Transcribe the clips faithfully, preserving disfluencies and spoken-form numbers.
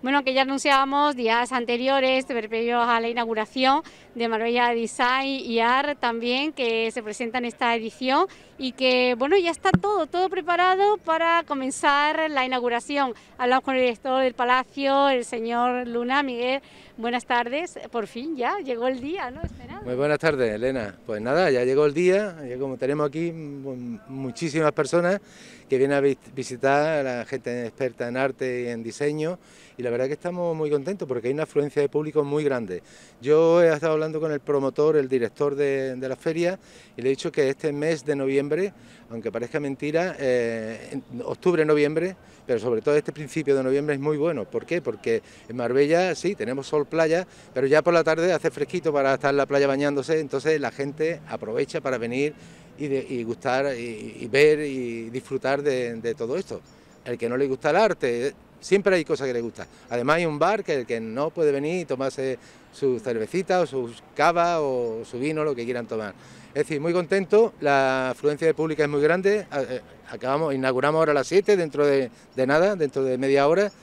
Bueno, que ya anunciábamos días anteriores, previos a la inauguración de Marbella Design y Art también, que se presenta en esta edición y que, bueno, ya está todo, todo preparado para comenzar la inauguración. Hablamos con el director del Palacio, el señor Luna. Miguel, buenas tardes, por fin ya llegó el día, ¿no? Esperado. Muy buenas tardes, Elena. Pues nada, ya llegó el día, ya como tenemos aquí muchísimas personas que vienen a visitar a la gente experta en arte y en diseño, y la verdad que estamos muy contentos porque hay una afluencia de público muy grande. Yo he estado hablando con el promotor, el director de, de la feria, y le he dicho que este mes de noviembre, aunque parezca mentira, eh, octubre-noviembre, pero sobre todo este principio de noviembre es muy bueno. ¿Por qué? Porque en Marbella sí, tenemos sol, playa, pero ya por la tarde hace fresquito para estar en la playa bañándose, entonces la gente aprovecha para venir y, de, y gustar y, y ver y disfrutar de, de todo esto. El que no le gusta el arte, siempre hay cosas que le gustan. Además hay un bar que el que no puede venir y tomarse su cervecita o su cava o su vino, lo que quieran tomar. Es decir, muy contento, la afluencia de público es muy grande, acabamos, inauguramos ahora a las siete, dentro de, de nada, dentro de media hora,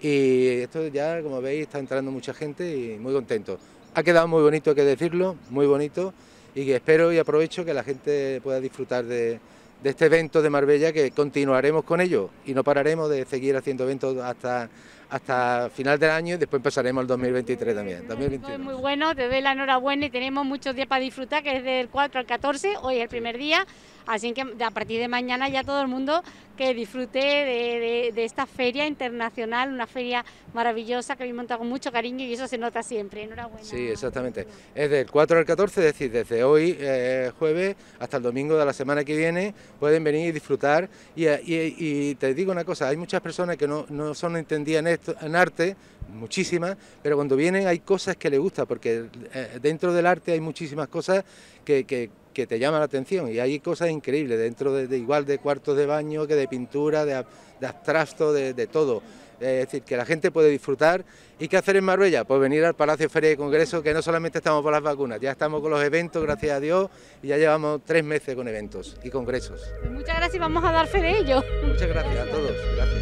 y esto ya, como veis, está entrando mucha gente y muy contento. Ha quedado muy bonito, hay que decirlo, muy bonito, y que espero y aprovecho que la gente pueda disfrutar de, de este evento de Marbella, que continuaremos con ello y no pararemos de seguir haciendo eventos hasta, hasta final del año, y después pasaremos al dos mil veintitrés también. dos mil veintiuno. Es muy bueno, te doy la enhorabuena y tenemos muchos días para disfrutar, que es del cuatro al catorce, hoy es el primer día, así que a partir de mañana ya todo el mundo que disfrute de, de, de esta feria internacional, una feria maravillosa que habéis montado con mucho cariño y eso se nota siempre. Enhorabuena. Sí, exactamente. Es del cuatro al catorce, es decir, desde hoy, eh, jueves, hasta el domingo de la semana que viene, pueden venir y disfrutar. Y, y, y te digo una cosa, hay muchas personas que no, no son entendidas en, esto, en arte, muchísimas, pero cuando vienen hay cosas que les gustan, porque eh, dentro del arte hay muchísimas cosas que, que, que te llaman la atención, y hay cosas increíbles dentro de, de igual de cuartos de baño que de pintura, de, de abstracto, de, de todo. Es decir, que la gente puede disfrutar. ¿Y qué hacer en Marbella? Pues venir al Palacio Feria y Congreso, que no solamente estamos por las vacunas, ya estamos con los eventos, gracias a Dios, y ya llevamos tres meses con eventos y congresos. Pues muchas gracias y vamos a dar fe de ello. Muchas gracias, gracias a todos. Gracias.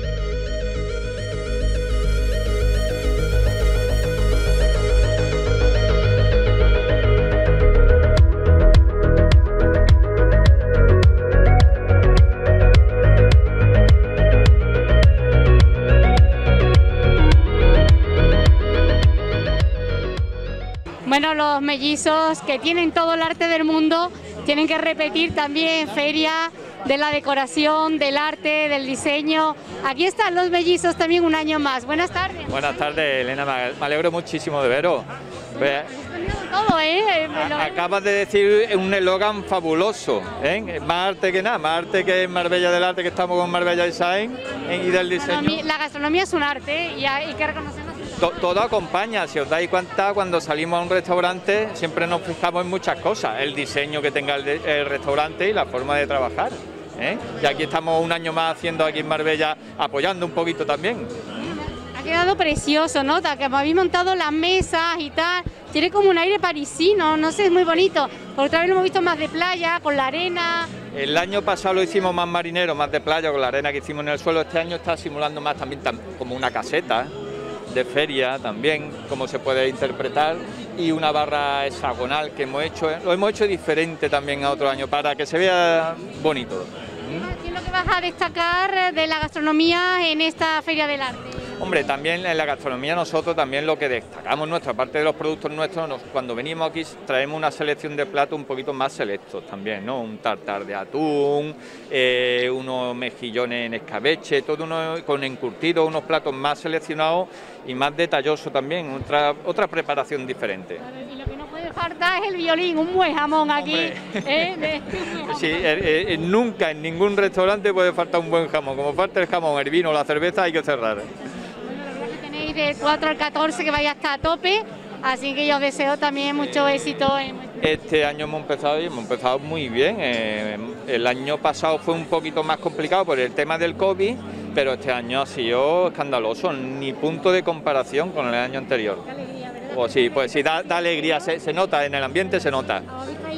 Bueno, los mellizos que tienen todo el arte del mundo tienen que repetir también feria de la decoración, del arte, del diseño. Aquí están los mellizos también un año más. Buenas tardes. Buenas tardes, Elena, me alegro muchísimo de veros. Todo, ¿eh? Acabas de decir un eslogan fabuloso, ¿eh? Más arte que nada, más arte que en Marbella del Arte, que estamos con Marbella Design y del diseño. La gastronomía es un arte y hay que reconocerlo. Todo acompaña, si os dais cuenta, cuando salimos a un restaurante siempre nos fijamos en muchas cosas, el diseño que tenga el, el restaurante y la forma de trabajar, ¿eh? Y aquí estamos un año más haciendo aquí en Marbella, apoyando un poquito también. Ha quedado precioso, ¿no? Que habéis montado las mesas y tal, tiene como un aire parisino, no sé, es muy bonito. Por otra vez lo hemos visto más de playa, con la arena. El año pasado lo hicimos más marinero, más de playa, con la arena que hicimos en el suelo. Este año está simulando más también como una caseta de feria también, como se puede interpretar, y una barra hexagonal que hemos hecho, lo hemos hecho diferente también a otro año para que se vea bonito. ¿Qué es lo que vas a destacar de la gastronomía en esta Feria del Arte? Hombre, también en la gastronomía nosotros también lo que destacamos nuestra parte de los productos nuestros, nos, cuando venimos aquí traemos una selección de platos un poquito más selectos también, ¿no? Un tartar de atún, eh, unos mejillones en escabeche, todo uno con encurtido, unos platos más seleccionados y más detallosos también, otra, otra preparación diferente. Y lo que no puede faltar es el violín, un buen jamón aquí. ¿Eh? De, un buen jamón. Sí, eh, eh, nunca en ningún restaurante puede faltar un buen jamón, como falta el jamón, el vino, la cerveza hay que cerrar. Tenéis del cuatro al catorce que vaya hasta a tope, así que yo os deseo también mucho éxito. En... Este año hemos empezado y hemos empezado muy bien. Eh, el año pasado fue un poquito más complicado por el tema del COVID, pero este año ha sido escandaloso, ni punto de comparación con el año anterior. Qué alegría, ¿verdad? Pues sí, pues sí, da, da alegría, se, se nota, en el ambiente se nota. Habéis traído, aparte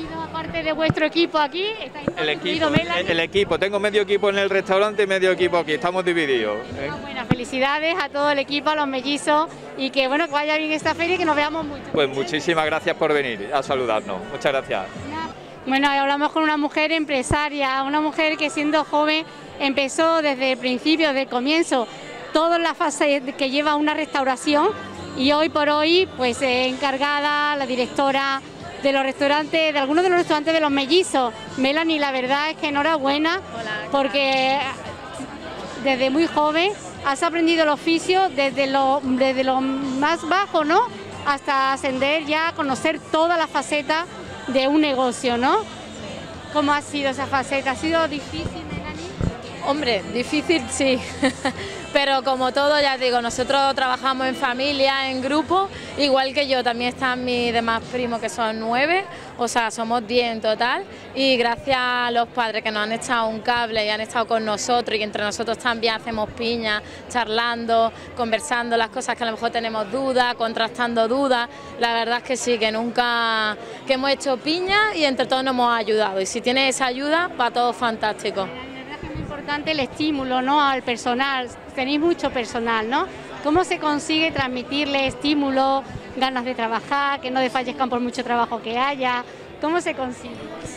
parte de vuestro equipo aquí? El equipo, el, el equipo, tengo medio equipo en el restaurante y medio equipo aquí, estamos divididos. ¿eh? Ah, bueno, felicidades a todo el equipo, a los mellizos y que bueno, que vaya bien esta feria y que nos veamos mucho. Pues muchísimas gracias por venir a saludarnos, muchas gracias. Bueno, hablamos con una mujer empresaria, una mujer que siendo joven empezó desde el principio, desde el comienzo, toda la fase que lleva una restauración y hoy por hoy pues eh, encargada, la directora de los restaurantes, de algunos de los restaurantes de los mellizos. Melanie, la verdad es que enhorabuena. Hola, porque desde muy joven has aprendido el oficio desde lo, desde lo más bajo, ¿no? Hasta ascender ya a conocer toda la faceta de un negocio, ¿no? ¿Cómo ha sido esa faceta? ¿Ha sido difícil, Melanie? Hombre, difícil sí, pero como todo, ya digo, nosotros trabajamos en familia, en grupo, igual que yo, también están mis demás primos que son nueve, o sea, somos diez en total, y gracias a los padres que nos han echado un cable y han estado con nosotros, y entre nosotros también hacemos piña, charlando, conversando las cosas que a lo mejor tenemos dudas, contrastando dudas, la verdad es que sí, que nunca, que hemos hecho piña y entre todos nos hemos ayudado, y si tienes esa ayuda, va todo fantástico. El estímulo, ¿no?, al personal, tenéis mucho personal, ¿no? ¿Cómo se consigue transmitirle estímulo, ganas de trabajar, que no desfallezcan por mucho trabajo que haya? ¿Cómo se consigue?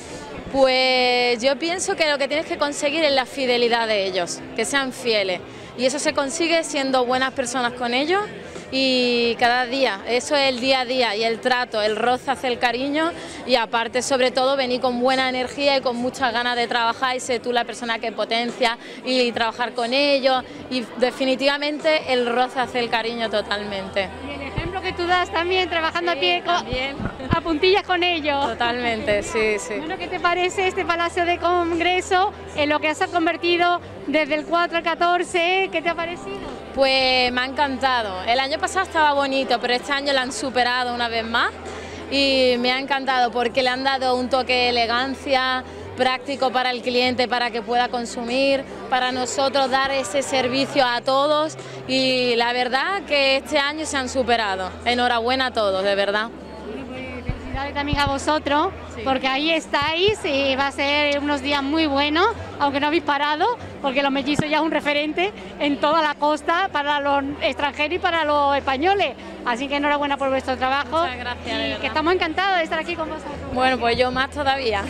Pues yo pienso que lo que tienes que conseguir es la fidelidad de ellos, que sean fieles, y eso se consigue siendo buenas personas con ellos y cada día, eso es el día a día y el trato, el roce hacia el cariño y aparte sobre todo venir con buena energía y con muchas ganas de trabajar y ser tú la persona que potencia y trabajar con ellos y definitivamente el roce hacia el cariño totalmente. Y el ejemplo que tú das también trabajando sí, a pie, también. a puntillas con ellos. Totalmente, sí, sí. Bueno, ¿qué te parece este Palacio de Congreso en lo que se ha convertido desde el cuatro al catorce? ¿Qué te ha parecido? Pues me ha encantado. El año pasado estaba bonito, pero este año lo han superado una vez más y me ha encantado porque le han dado un toque de elegancia, práctico para el cliente para que pueda consumir, para nosotros dar ese servicio a todos y la verdad que este año se han superado. Enhorabuena a todos, de verdad. Felicidades también a vosotros, sí. Porque ahí estáis y va a ser unos días muy buenos, aunque no habéis parado, porque los mellizos ya es un referente en toda la costa para los extranjeros y para los españoles. Así que enhorabuena por vuestro trabajo. Muchas gracias, y que estamos encantados de estar aquí con vosotros. Bueno, pues yo más todavía.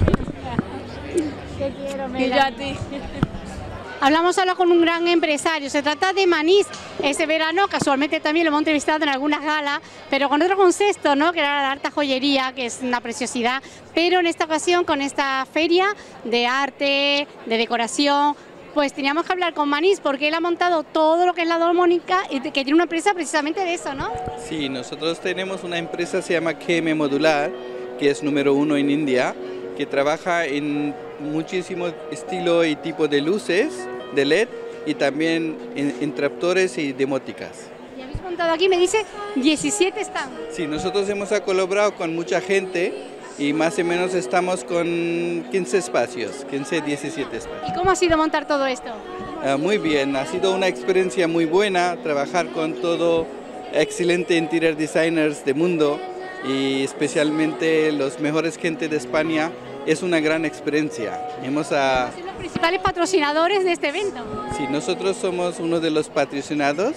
Te quiero, Melanie. Y yo a ti. Hablamos ahora con un gran empresario, se trata de Manís. Ese verano casualmente también lo hemos entrevistado en algunas galas, pero con otro concepto, ¿no?, que era la alta joyería, que es una preciosidad, pero en esta ocasión con esta feria de arte, de decoración, pues teníamos que hablar con Manís porque él ha montado todo lo que es la domónica y que tiene una empresa precisamente de eso, ¿no? Sí, nosotros tenemos una empresa que se llama K M Modular, que es número uno en India, que trabaja en muchísimos estilos y tipos de luces de L E D y también en interruptores y demóticas. Y habéis montado aquí, me dice, diecisiete stands. Sí, nosotros hemos colaborado con mucha gente y más o menos estamos con quince espacios, quince, diecisiete espacios. ¿Y cómo ha sido montar todo esto? Uh, muy bien, ha sido una experiencia muy buena trabajar con todo excelente interior designers del mundo y especialmente los mejores gente de España. Es una gran experiencia. Hemos a... ¿Son los principales patrocinadores de este evento? Sí, nosotros somos uno de los patrocinados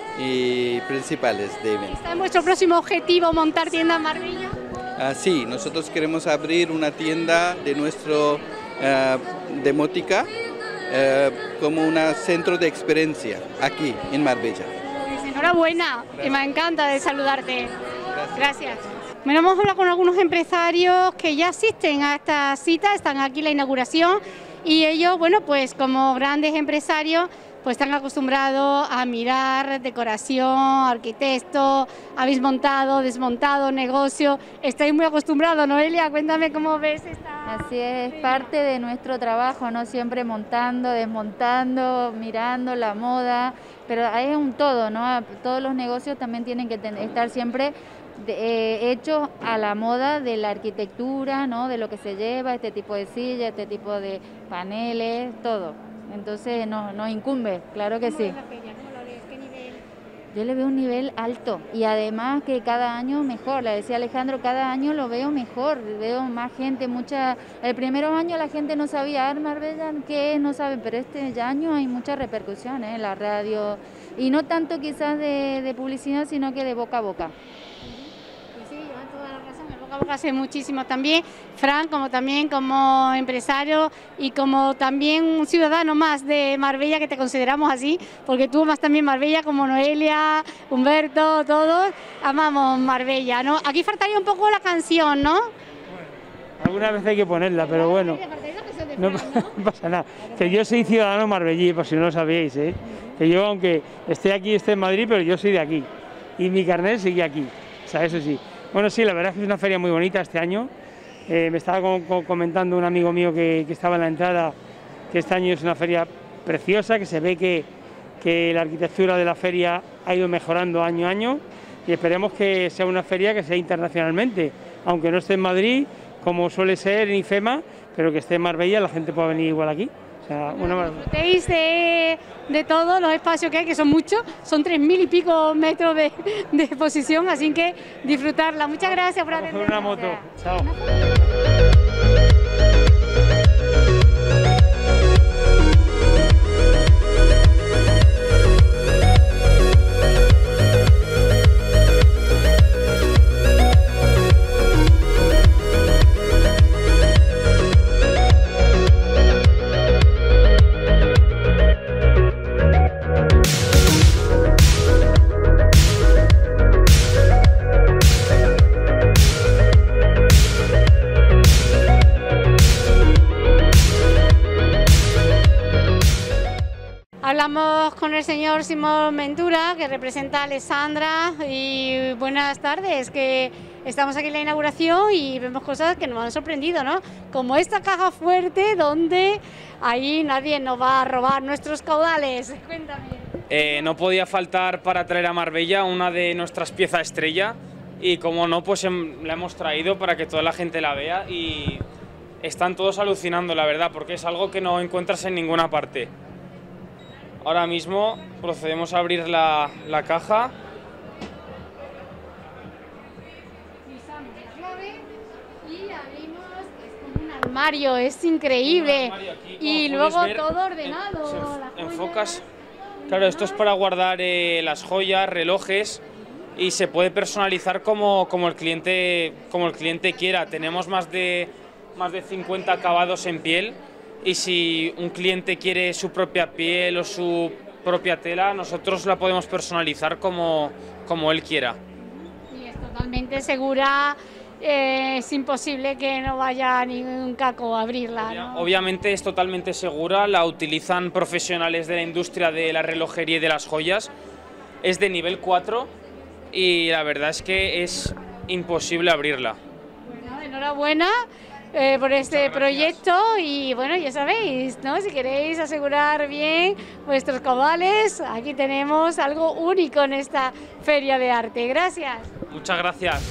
y principales de evento. ¿Está en vuestro próximo objetivo montar tienda en Marbella? Uh, sí, nosotros queremos abrir una tienda de nuestro uh, demótica uh, como un centro de experiencia aquí en Marbella. Pues enhorabuena, y me encanta de saludarte. Gracias. Gracias. Bueno, hemos hablado con algunos empresarios que ya asisten a esta cita, están aquí en la inauguración y ellos, bueno, pues como grandes empresarios, pues están acostumbrados a mirar decoración, arquitectos, habéis montado, desmontado, negocio, estáis muy acostumbrados, Noelia, cuéntame cómo ves esta... Así es, es parte de nuestro trabajo, ¿no? Siempre montando, desmontando, mirando la moda, pero es un todo, ¿no? Todos los negocios también tienen que tener, estar siempre de, eh, hechos a la moda de la arquitectura, ¿no? De lo que se lleva, este tipo de sillas, este tipo de paneles, todo. Entonces nos, nos incumbe, claro que sí. ¿Cómo lo ves? ¿Qué nivel yo le veo un nivel alto y además que cada año mejor, le decía Alejandro, cada año lo veo mejor, veo más gente, mucha... El primer año la gente no sabía, ah, Marbella, ¿qué es? No saben, pero este año hay mucha repercusión ¿eh? en la radio y no tanto quizás de, de publicidad, sino que de boca a boca. Hace muchísimo también, Fran, como también como empresario y como también un ciudadano más de Marbella, que te consideramos así, porque tú más también Marbella, como Noelia, Humberto, todos amamos Marbella, ¿no? Aquí faltaría un poco la canción, ¿no? Bueno, alguna vez hay que ponerla, pero bueno, no pasa nada. Que yo soy ciudadano marbellí, por si no lo sabíais, ¿eh? Que yo, aunque esté aquí, esté en Madrid, pero yo soy de aquí y mi carnet sigue aquí, o sea, eso sí. Bueno, sí, la verdad es que es una feria muy bonita este año. Eh, me estaba co co comentando un amigo mío que, que estaba en la entrada que este año es una feria preciosa, que se ve que, que la arquitectura de la feria ha ido mejorando año a año y esperemos que sea una feria que sea internacionalmente, aunque no esté en Madrid, como suele ser en IFEMA, pero que esté en Marbella, la gente pueda venir igual aquí. O sea, una disfrutéis de, de todos los espacios que hay, que son muchos, son tres mil y pico metros de, de exposición, así que disfrutarla. Muchas gracias por atendernos. Una moto. Chao. Hablamos con el señor Simón Ventura, que representa a Alessandra, y buenas tardes, que estamos aquí en la inauguración y vemos cosas que nos han sorprendido, ¿no? Como esta caja fuerte donde ahí nadie nos va a robar nuestros caudales. Cuéntame. Eh, no podía faltar para traer a Marbella una de nuestras piezas estrella y como no, pues la hemos traído para que toda la gente la vea y están todos alucinando, la verdad, porque es algo que no encuentras en ninguna parte. Ahora mismo procedemos a abrir la, la caja. Pisamos la clave y abrimos, es como un armario, es increíble. Armario aquí, y luego ver, todo ordenado. En, las enfocas. Claro, esto es para guardar eh, las joyas, relojes y se puede personalizar como, como, el cliente, como el cliente quiera. Tenemos más de, más de cincuenta acabados en piel. Y si un cliente quiere su propia piel o su propia tela, nosotros la podemos personalizar como, como él quiera. Y es totalmente segura, eh, es imposible que no vaya ningún caco a abrirla, ¿no? Obviamente es totalmente segura, la utilizan profesionales de la industria de la relojería y de las joyas. Es de nivel cuatro y la verdad es que es imposible abrirla. Bueno, enhorabuena. Eh, por este proyecto y bueno, ya sabéis, ¿no? Si queréis asegurar bien vuestros caudales, aquí tenemos algo único en esta feria de arte. Gracias. Muchas gracias.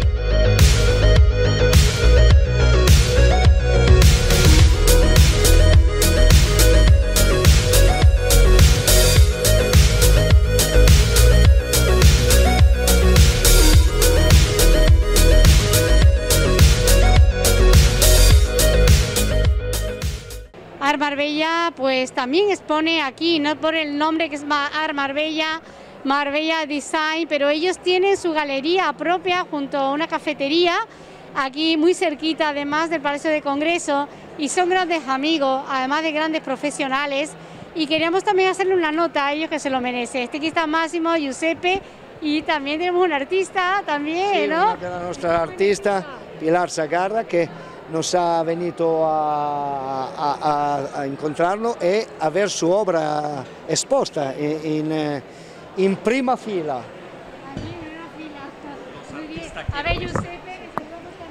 Art Marbella pues también expone aquí, no por el nombre que es Art Marbella, Marbella Design, pero ellos tienen su galería propia junto a una cafetería, aquí muy cerquita además del Palacio de Congreso, y son grandes amigos, además de grandes profesionales, y queríamos también hacerle una nota a ellos que se lo merece. Este aquí está Máximo, Giuseppe, y también tenemos un artista también, sí, ¿no? Una de la nostra artista, Pilar Sagarra, que nos ha venido a, a, a incontrarlo e a ver su obra exposta in, in, in prima fila. Aquí en una fila. Muy bien. A ver, Giuseppe, que se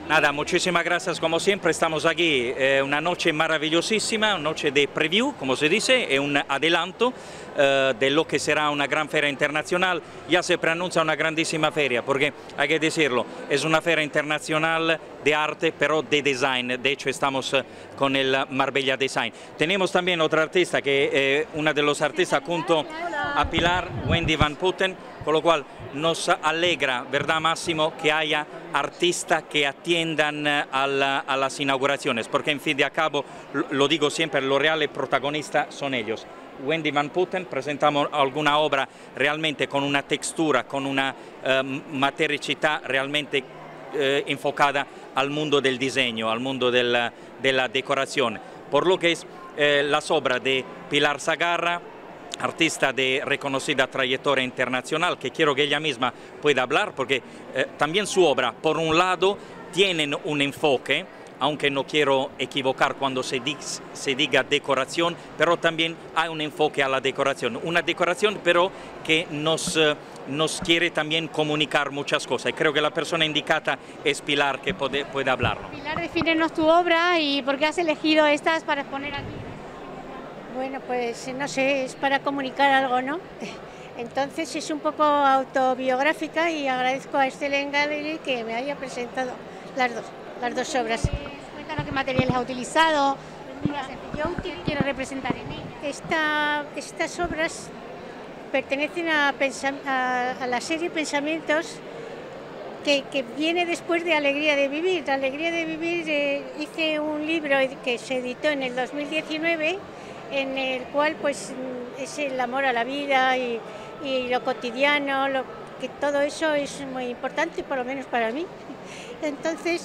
Nada, muchísimas gracias como siempre, estamos aquí, eh, una noche maravillosísima, una noche de preview, como se dice, es un adelanto eh, de lo que será una gran feria internacional. Ya se preanuncia una grandísima feria, porque hay que decirlo, es una feria internacional de arte, pero de design. De hecho, estamos eh, con el Marbella Design. Tenemos también otra artista, que eh, una de los artistas junto a Pilar, Wendy Van Putten, con lo cual nos alegra, ¿verdad, Máximo?, que haya artistas que atiendan a, la, a las inauguraciones, porque en fin de cabo, lo digo siempre, los reales protagonistas son ellos. Wendy Van Putten, presentamos alguna obra realmente con una textura, con una eh, matericità realmente eh, enfocada al mundo del diseño, al mundo de la, de la decoración. Por lo que es eh, las obras de Pilar Sagarra, artista de reconocida trayectoria internacional, que quiero que ella misma pueda hablar, porque eh, también su obra, por un lado, tienen un enfoque, aunque no quiero equivocar cuando se, di se diga decoración, pero también hay un enfoque a la decoración, una decoración pero que nos, eh, nos quiere también comunicar muchas cosas, y creo que la persona indicada es Pilar, que puede, puede hablarlo. Pilar, defínenos tu obra y por qué has elegido estas para exponer aquí. Bueno, pues no sé, es para comunicar algo, ¿no? Entonces es un poco autobiográfica y agradezco a Excellent Gallery que me haya presentado las dos, las dos obras. Cuéntanos qué materiales ha utilizado, yo qué quiero representar en ella. Esta, estas obras pertenecen a, a, a la serie Pensamientos que, que viene después de Alegría de Vivir. Alegría de Vivir eh, hice un libro que se editó en el dos mil diecinueve, en el cual pues es el amor a la vida y, y lo cotidiano, lo, que todo eso es muy importante, por lo menos para mí. Entonces,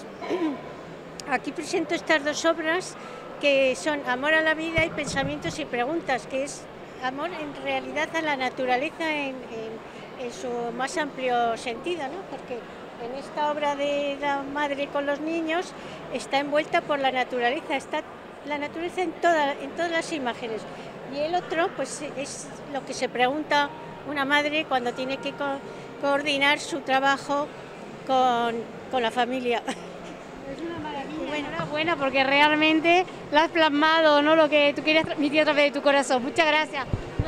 aquí presento estas dos obras que son Amor a la vida y Pensamientos y Preguntas, que es amor en realidad a la naturaleza en, en, en su más amplio sentido, ¿no? Porque en esta obra de la madre con los niños está envuelta por la naturaleza, está la naturaleza en, toda, en todas las imágenes. Y el otro, pues es lo que se pregunta una madre cuando tiene que co coordinar su trabajo con, con la familia. Es una maravilla, bueno, enhorabuena, porque realmente lo has plasmado, ¿no?, lo que tú querías transmitir a través de tu corazón. Muchas gracias.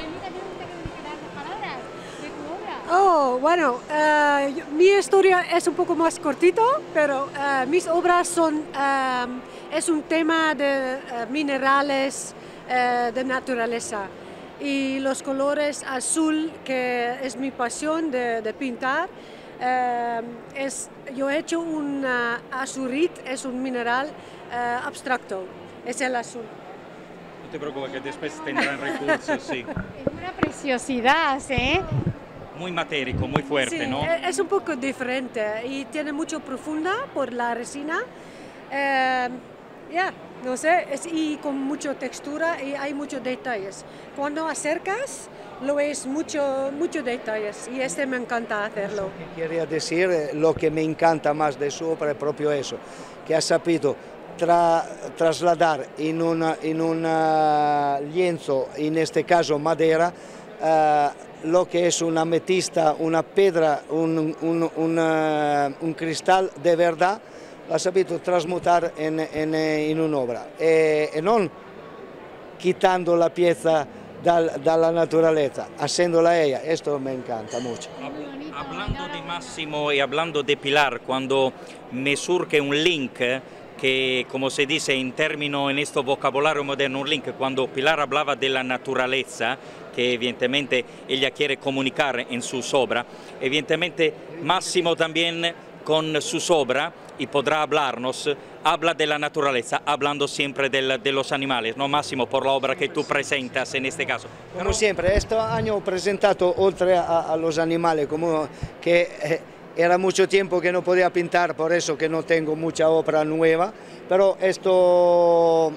Oh, bueno, uh, mi historia es un poco más cortito, pero uh, mis obras son, uh, es un tema de uh, minerales, uh, de naturaleza, y los colores azul, que es mi pasión de, de pintar, uh, es, yo he hecho un uh, azurit, es un mineral uh, abstracto, es el azul. No te preocupes, que después tendrán recursos, sí. Es una preciosidad, ¿eh? Muy matérico, muy fuerte, sí, ¿no? Es un poco diferente y tiene mucho profunda por la resina. Eh, ya, yeah, no sé, es, y con mucha textura y hay muchos detalles. Cuando acercas, lo ves mucho, muchos detalles y este me encanta hacerlo. Quería decir, lo que me encanta más de su obra es proprio eso, que ha sabido tra trasladar en un en una lienzo, en este caso madera, uh, lo que es una ametista, una piedra, un, un, una, un cristal de verdad, l'ha saputo trasmutar in, in, in un'opera e, e non quitando la pieza dal, dalla naturaleza, haciéndola ella. Esto me encanta mucho. Hablando de Máximo y hablando de Pilar, cuando me surge un link, que como se dice en término en este vocabulario moderno, un link, cuando Pilar hablaba de la naturaleza, que evidentemente ella quiere comunicar en sus obras, evidentemente Máximo también con sus obras, y podrá hablarnos, habla de la naturaleza, hablando siempre del, de los animales, ¿no, Máximo? Por la obra que tú presentas en este caso. Como siempre, este año he presentado, oltre a, a los animales, como que eh, era mucho tiempo que no podía pintar, por eso que no tengo mucha obra nueva, pero esto,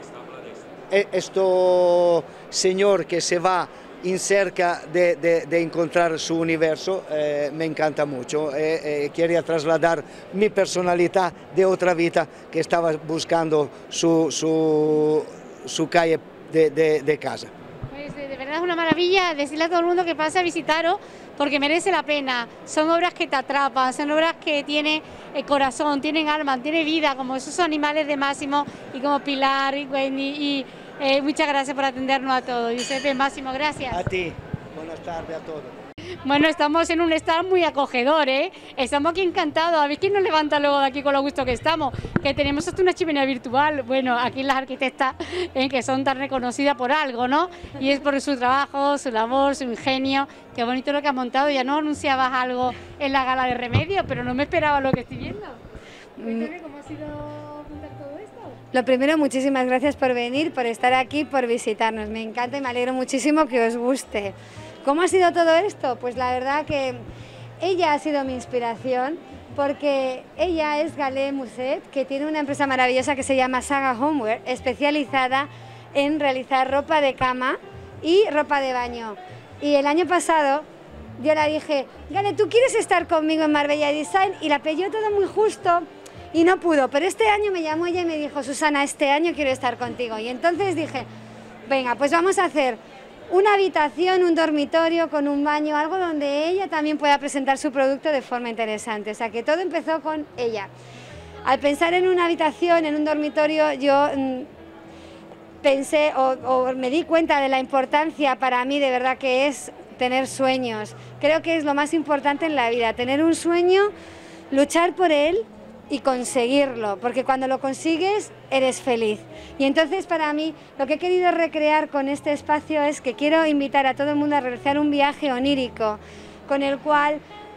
esto señor que se va en cerca de, de, de encontrar su universo, eh, me encanta mucho. Eh, eh, quería trasladar mi personalidad de otra vida que estaba buscando su, su, su calle de, de, de casa. Pues de, de verdad es una maravilla decirle a todo el mundo que pase a visitaros, porque merece la pena. Son obras que te atrapan, son obras que tienen el corazón, tienen alma, tienen vida, como esos animales de Máximo y como Pilar y Wendy. Y eh, muchas gracias por atendernos a todos. Giuseppe, Máximo, gracias. A ti, buenas tardes a todos. Bueno, estamos en un stand muy acogedor, ¿eh? Estamos aquí encantados. A ver quién nos levanta luego de aquí con lo gusto que estamos. Que tenemos hasta una chimenea virtual. Bueno, aquí las arquitectas ¿eh? que son tan reconocidas por algo, ¿no? Y es por su trabajo, su labor, su ingenio. Qué bonito lo que has montado. Ya no anunciabas algo en la gala de Remedios, pero no me esperaba lo que estoy viendo. Cuéntame cómo ha sido montar todo esto. Lo primero, muchísimas gracias por venir, por estar aquí, por visitarnos. Me encanta y me alegro muchísimo que os guste. ¿Cómo ha sido todo esto? Pues la verdad que ella ha sido mi inspiración, porque ella es Galé Musset, que tiene una empresa maravillosa que se llama Saga Homeware, especializada en realizar ropa de cama y ropa de baño. Y el año pasado yo le dije, Galé, ¿tú quieres estar conmigo en Marbella Design? Y la pilló todo muy justo y no pudo, pero este año me llamó ella y me dijo, Susana, este año quiero estar contigo. Y entonces dije, venga, pues vamos a hacer una habitación, un dormitorio con un baño, algo donde ella también pueda presentar su producto de forma interesante. O sea, que todo empezó con ella. Al pensar en una habitación, en un dormitorio, yo mmm, pensé o, o me di cuenta de la importancia para mí de verdad que es tener sueños. Creo que es lo más importante en la vida, tener un sueño, luchar por él y conseguirlo, porque cuando lo consigues eres feliz. Y entonces para mí lo que he querido recrear con este espacio es que quiero invitar a todo el mundo a realizar un viaje onírico con el cual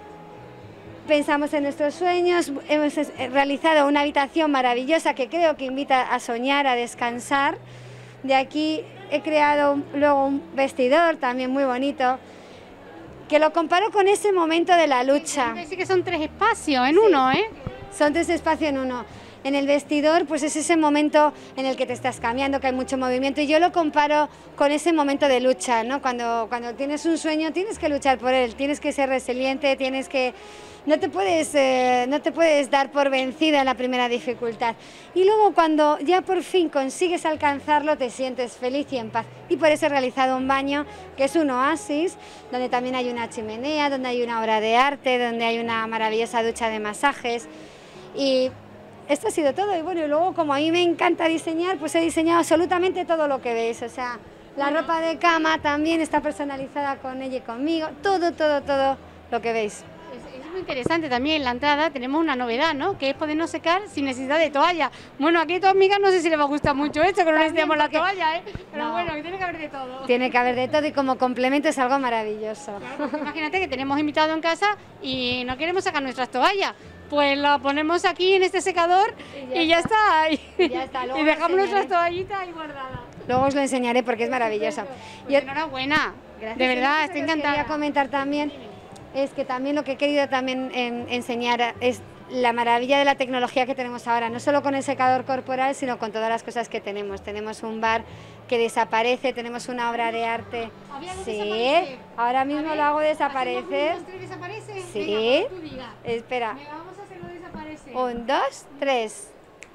pensamos en nuestros sueños. Hemos realizado una habitación maravillosa que creo que invita a soñar, a descansar. De aquí he creado luego un vestidor también muy bonito, que lo comparo con ese momento de la lucha. Sí, que son tres espacios en sí. uno, ¿eh? Son tres espacios en uno. En el vestidor, pues es ese momento en el que te estás cambiando, que hay mucho movimiento, y yo lo comparo con ese momento de lucha, ¿no? Cuando, cuando tienes un sueño tienes que luchar por él, tienes que ser resiliente, tienes que... No te puedes, eh, no te puedes dar por vencida en la primera dificultad. Y luego cuando ya por fin consigues alcanzarlo, te sientes feliz y en paz. Y por eso he realizado un baño que es un oasis, donde también hay una chimenea, donde hay una obra de arte, donde hay una maravillosa ducha de masajes. Y esto ha sido todo. Y bueno, y luego como a mí me encanta diseñar, pues he diseñado absolutamente todo lo que veis. O sea, la ropa de cama también está personalizada con ella y conmigo. Todo, todo, todo lo que veis. Es muy interesante también. En la entrada tenemos una novedad, ¿no? Que es podernos secar sin necesidad de toalla. Bueno, aquí a tu amiga no sé si le va a gustar mucho esto, que no necesitamos la toalla, ¿eh? Pero no. Bueno, que tiene que haber de todo. Tiene que haber de todo y como complemento es algo maravilloso. Claro, imagínate que tenemos invitado en casa y no queremos sacar nuestras toallas. Pues la ponemos aquí en este secador y ya, y ya está. está. Y, ya está. Y dejamos nuestras toallitas ahí guardadas. Luego os lo enseñaré porque es maravilloso. Pues yo, enhorabuena, gracias. De verdad, estoy encantada. Quería comentar también es que también lo que he querido también en, enseñar es la maravilla de la tecnología que tenemos ahora, no solo con el secador corporal, sino con todas las cosas que tenemos. Tenemos un bar que desaparece, tenemos una obra de arte. Sí, ahora mismo lo hago desaparecer. ¿Desaparece? Sí. Venga, pues tú digas. Espera. Venga, vamos a hacerlo desaparecer. Un, dos, tres.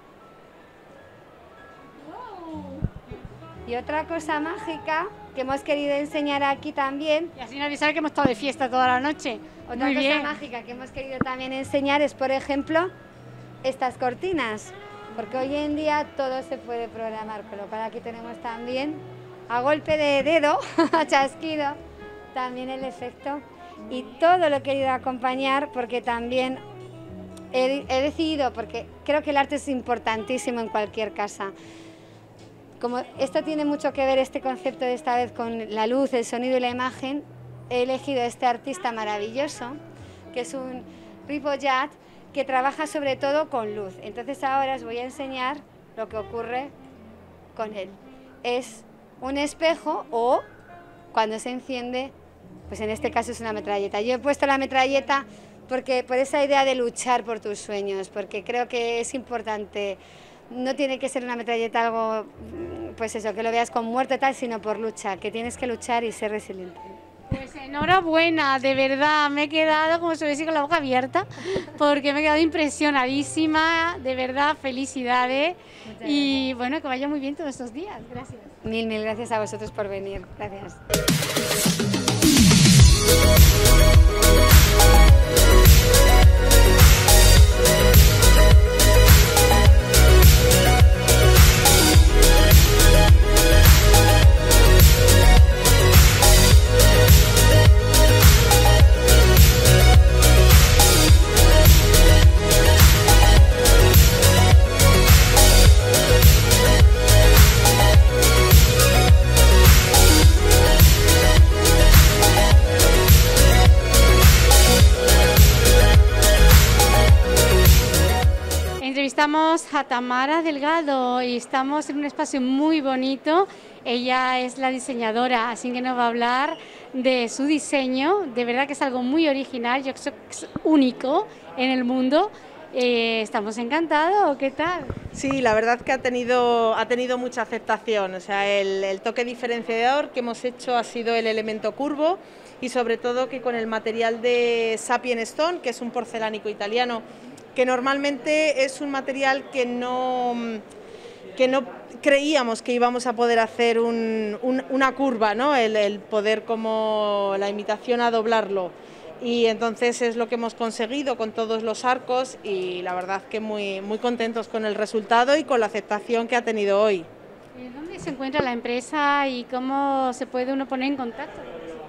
Wow. Y otra cosa mágica que hemos querido enseñar aquí también. Y así nadie sabe que hemos estado de fiesta toda la noche. Otra Muy cosa bien. mágica que hemos querido también enseñar es, por ejemplo, estas cortinas. Porque hoy en día todo se puede programar, con lo cual aquí tenemos también, a golpe de dedo, a chasquido, también el efecto. Y todo lo he querido acompañar porque también he, he decidido, porque creo que el arte es importantísimo en cualquier casa. Como esto tiene mucho que ver, este concepto de esta vez con la luz, el sonido y la imagen, he elegido a este artista maravilloso, que es un Ripollet, que trabaja sobre todo con luz. Entonces ahora os voy a enseñar lo que ocurre con él. Es un espejo o cuando se enciende, pues en este caso es una metralleta. Yo he puesto la metralleta porque por esa idea de luchar por tus sueños, porque creo que es importante. No tiene que ser una metralleta algo, pues eso, que lo veas con muerte tal, sino por lucha, que tienes que luchar y ser resiliente. Pues enhorabuena, de verdad, me he quedado, como se dice, con la boca abierta, porque me he quedado impresionadísima, de verdad, felicidades. Y bueno, que vaya muy bien todos estos días, gracias. Mil, mil gracias a vosotros por venir, gracias. Entrevistamos a Tamara Delgado y estamos en un espacio muy bonito. Ella es la diseñadora, así que nos va a hablar de su diseño. De verdad que es algo muy original, yo creo que es único en el mundo. Eh, estamos encantados, ¿qué tal? Sí, la verdad que ha tenido, ha tenido mucha aceptación. O sea, el, el toque diferenciador que hemos hecho ha sido el elemento curvo y sobre todo que con el material de Sapien Stone, que es un porcelánico italiano, que normalmente es un material que no, que no creíamos que íbamos a poder hacer un, un, una curva, ¿no? el, el poder como la imitación a doblarlo. Y entonces es lo que hemos conseguido con todos los arcos y la verdad que muy, muy contentos con el resultado y con la aceptación que ha tenido hoy. ¿Dónde se encuentra la empresa y cómo se puede uno poner en contacto?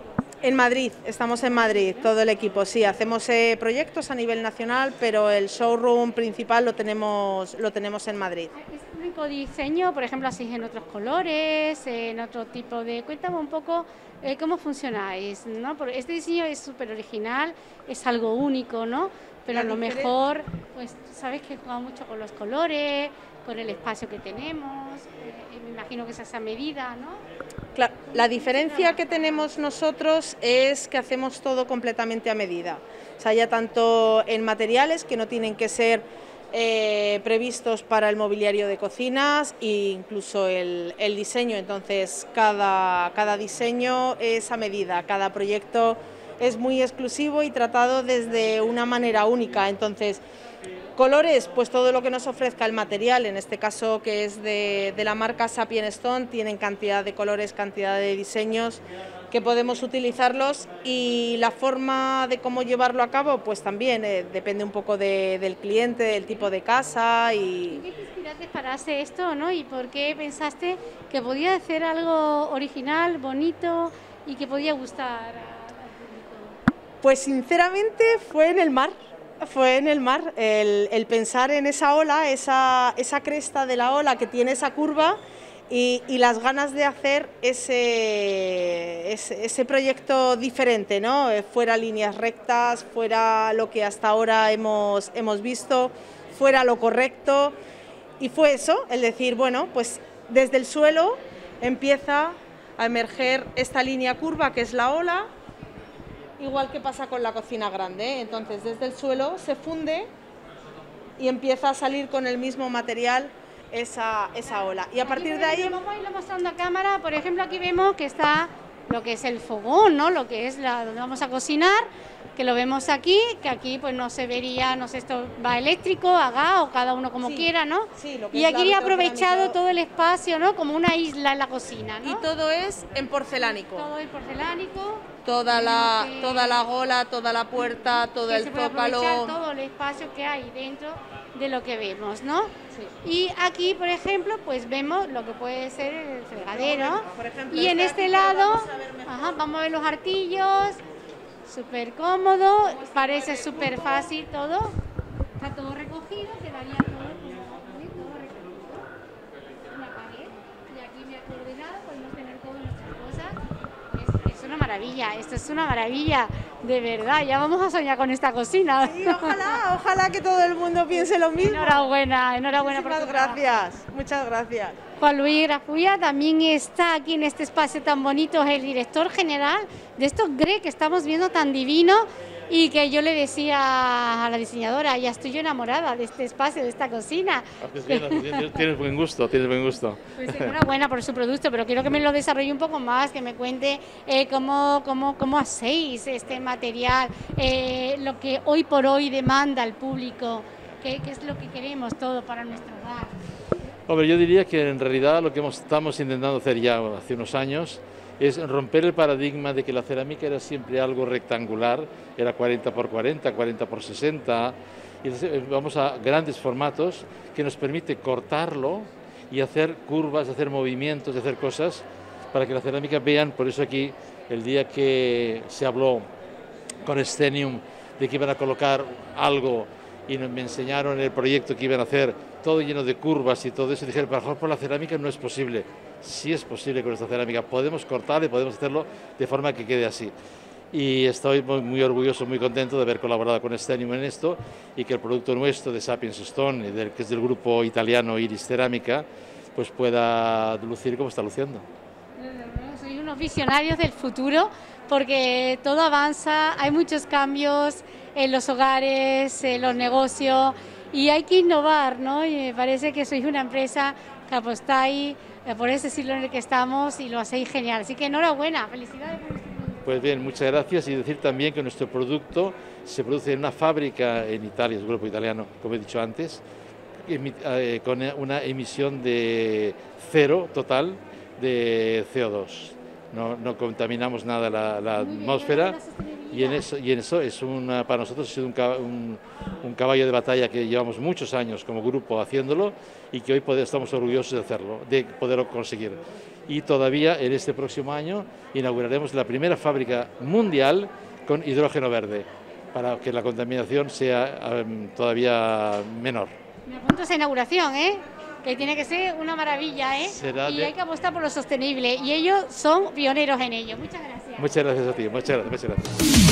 En Madrid, estamos en Madrid, todo el equipo, sí, hacemos eh, proyectos a nivel nacional, pero el showroom principal lo tenemos, lo tenemos en Madrid. ¿Es un único diseño, por ejemplo, así en otros colores, en otro tipo de...? Cuéntame un poco eh, cómo funcionáis, ¿no? Porque este diseño es súper original, es algo único, ¿no? Pero a lo mejor, pues, sabes que juega mucho con los colores, con el espacio que tenemos, eh, me imagino que es a esa medida, ¿no? Claro, la diferencia que tenemos nosotros es que hacemos todo completamente a medida, o sea, ya tanto en materiales que no tienen que ser eh, previstos para el mobiliario de cocinas e incluso el, el diseño, entonces cada, cada diseño es a medida, cada proyecto es muy exclusivo y tratado desde una manera única, entonces colores, pues todo lo que nos ofrezca el material, en este caso que es de, de la marca Sapien Stone, tienen cantidad de colores, cantidad de diseños que podemos utilizarlos y la forma de cómo llevarlo a cabo, pues también eh, depende un poco de, del cliente, del tipo de casa. Y... ¿Qué te inspiraste para hacer esto, no? ¿Y por qué pensaste que podía hacer algo original, bonito y que podía gustar al público? Pues sinceramente fue en el mar. Fue en el mar, el, el pensar en esa ola, esa, esa cresta de la ola que tiene esa curva y, y las ganas de hacer ese, ese, ese proyecto diferente, ¿no? Fuera líneas rectas, fuera lo que hasta ahora hemos, hemos visto, fuera lo correcto. Y fue eso, el decir, bueno, pues desde el suelo empieza a emerger esta línea curva que es la ola, igual que pasa con la cocina grande, ¿eh? Entonces desde el suelo se funde y empieza a salir con el mismo material esa, esa ola. Y a partir de ahí... Vamos a irlo mostrando a cámara, por ejemplo aquí vemos que está lo que es el fogón, ¿no? Lo que es la, donde vamos a cocinar, que lo vemos aquí, que aquí pues no se vería, no sé, esto va eléctrico, a gas o cada uno como sí, quiera, ¿no? Sí, lo que y es aquí la he aprovechado todo el espacio, ¿no? Como una isla en la cocina, ¿no? Y todo es en porcelánico. Todo en porcelánico. Toda la, que, toda la gola, toda la puerta, todo el zócalo. Todo el espacio que hay dentro de lo que vemos, ¿no? Sí. Y aquí, por ejemplo, pues vemos lo que puede ser el fregadero. Por ejemplo, y en este lado, ajá, vamos a ver los artillos, súper cómodo, parece súper fácil todo. Está todo recogido, quedaría todo, todo recogido. Una pared, y aquí me ha coordinado, podemos tener todas nuestras cosas. Es una maravilla, esto es una maravilla, de verdad, ya vamos a soñar con esta cocina. Sí, ojalá, ojalá que todo el mundo piense lo mismo. Enhorabuena, enhorabuena por tu trabajo. Muchas gracias, muchas gracias. Juan Luis Grafulla también está aquí en este espacio tan bonito, es el director general de estos Gre que estamos viendo tan divino y que yo le decía a la diseñadora, ya estoy yo enamorada de este espacio, de esta cocina. Tienes buen gusto, tienes buen gusto. Pues enhorabuena por su producto, pero quiero que me lo desarrolle un poco más, que me cuente eh, cómo, cómo, cómo hacéis este material, eh, lo que hoy por hoy demanda el público, qué, qué es lo que queremos todo para nuestro hogar. Hombre, yo diría que en realidad lo que hemos, estamos intentando hacer ya hace unos años es romper el paradigma de que la cerámica era siempre algo rectangular, era cuarenta por cuarenta, cuarenta por sesenta, y entonces vamos a grandes formatos que nos permite cortarlo y hacer curvas, hacer movimientos, hacer cosas para que la cerámica vean. Por eso aquí, el día que se habló con Stenium de que iban a colocar algo y me enseñaron el proyecto que iban a hacer, todo lleno de curvas y todo eso, y dijeron, mejor por la cerámica no es posible. Sí es posible con esta cerámica, podemos cortarla y podemos hacerlo de forma que quede así. Y estoy muy, muy orgulloso, muy contento de haber colaborado con Stenium en esto y que el producto nuestro de Sapiens Stone, del, que es del grupo italiano Iris Cerámica, pues pueda lucir como está luciendo. Sois unos visionarios del futuro porque todo avanza, hay muchos cambios en los hogares, en los negocios y hay que innovar, ¿no? Y me parece que sois una empresa que apostáis por ese siglo en el que estamos y lo hacéis genial. Así que enhorabuena, felicidades por este producto. Pues bien, muchas gracias y decir también que nuestro producto se produce en una fábrica en Italia, es un grupo italiano, como he dicho antes, con una emisión de cero total de C O dos. No, no contaminamos nada la, la atmósfera y en eso, y en eso es una, para nosotros ha sido un, un, un caballo de batalla que llevamos muchos años como grupo haciéndolo y que hoy poder, estamos orgullosos de hacerlo, de poderlo conseguir. Y todavía en este próximo año inauguraremos la primera fábrica mundial con hidrógeno verde para que la contaminación sea um, todavía menor. Me apunto a esa inauguración, ¿eh? Que tiene que ser una maravilla, ¿eh? Será y de... hay que apostar por lo sostenible y ellos son pioneros en ello. Muchas gracias. Muchas gracias a ti, muchas gracias. Muchas gracias.